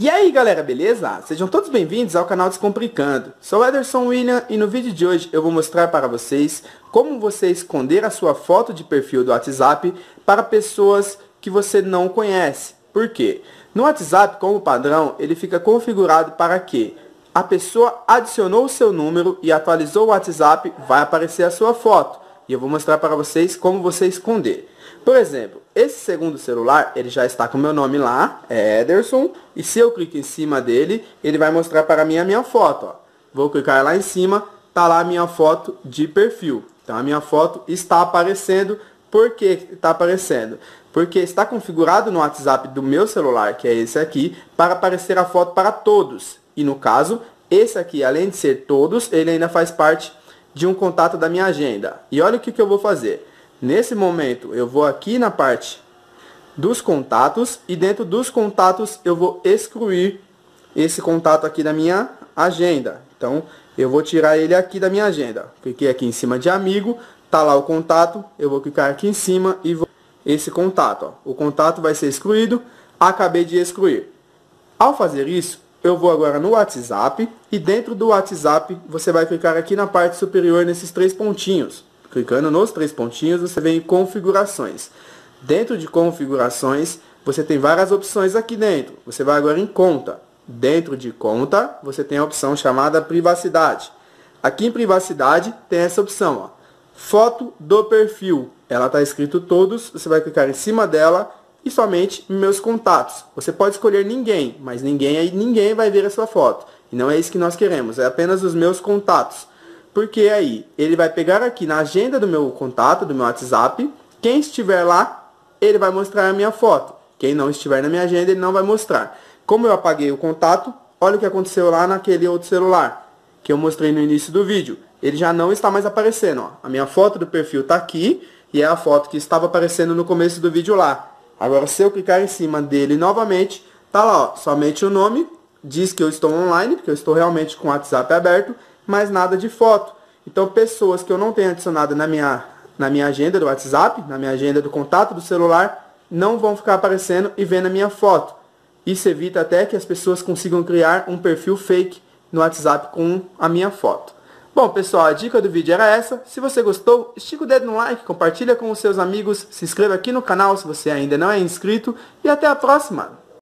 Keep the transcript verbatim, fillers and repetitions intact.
E aí galera, beleza? Sejam todos bem-vindos ao canal Descomplicando. Sou o Ederson William e no vídeo de hoje eu vou mostrar para vocês como você esconder a sua foto de perfil do WhatsApp para pessoas que você não conhece. Por quê? No WhatsApp, como padrão, ele fica configurado para que a pessoa adicionou o seu número e atualizou o WhatsApp, vai aparecer a sua foto. E eu vou mostrar para vocês como você esconder. Por exemplo, esse segundo celular, ele já está com o meu nome lá, é Ederson. E se eu clico em cima dele, ele vai mostrar para mim a minha foto. Ó. Vou clicar lá em cima, tá lá a minha foto de perfil. Então a minha foto está aparecendo. Por que está aparecendo? Porque está configurado no WhatsApp do meu celular, que é esse aqui, para aparecer a foto para todos. E no caso, esse aqui, além de ser todos, ele ainda faz parte de um contato da minha agenda. E olha o que, que eu vou fazer. Nesse momento, eu vou aqui na parte dos contatos e dentro dos contatos eu vou excluir esse contato aqui da minha agenda. Então, eu vou tirar ele aqui da minha agenda. Cliquei aqui em cima de amigo, tá lá o contato, eu vou clicar aqui em cima e vou esse contato. Ó. O contato vai ser excluído, acabei de excluir. Ao fazer isso, eu vou agora no WhatsApp e dentro do WhatsApp você vai clicar aqui na parte superior nesses três pontinhos. Clicando nos três pontinhos, você vem em configurações. Dentro de configurações, você tem várias opções aqui dentro. Você vai agora em conta. Dentro de conta, você tem a opção chamada privacidade. Aqui em privacidade, tem essa opção, ó. Foto do perfil. Ela está escrito todos, você vai clicar em cima dela e somente meus contatos. Você pode escolher ninguém, mas ninguém aí ninguém vai ver a sua foto. E não é isso que nós queremos, é apenas os meus contatos. Porque aí, ele vai pegar aqui na agenda do meu contato, do meu WhatsApp. Quem estiver lá, ele vai mostrar a minha foto. Quem não estiver na minha agenda, ele não vai mostrar. Como eu apaguei o contato, olha o que aconteceu lá naquele outro celular, que eu mostrei no início do vídeo. Ele já não está mais aparecendo. Ó. A minha foto do perfil está aqui, e é a foto que estava aparecendo no começo do vídeo lá. Agora, se eu clicar em cima dele novamente, tá lá, ó, somente o nome, diz que eu estou online, porque eu estou realmente com o WhatsApp aberto, mas nada de foto. Então, pessoas que eu não tenho adicionado na minha, na minha agenda do WhatsApp, na minha agenda do contato do celular, não vão ficar aparecendo e vendo a minha foto. Isso evita até que as pessoas consigam criar um perfil fake no WhatsApp com a minha foto. Bom, pessoal, a dica do vídeo era essa. Se você gostou, estica o dedo no like, compartilha com os seus amigos, se inscreva aqui no canal se você ainda não é inscrito e até a próxima!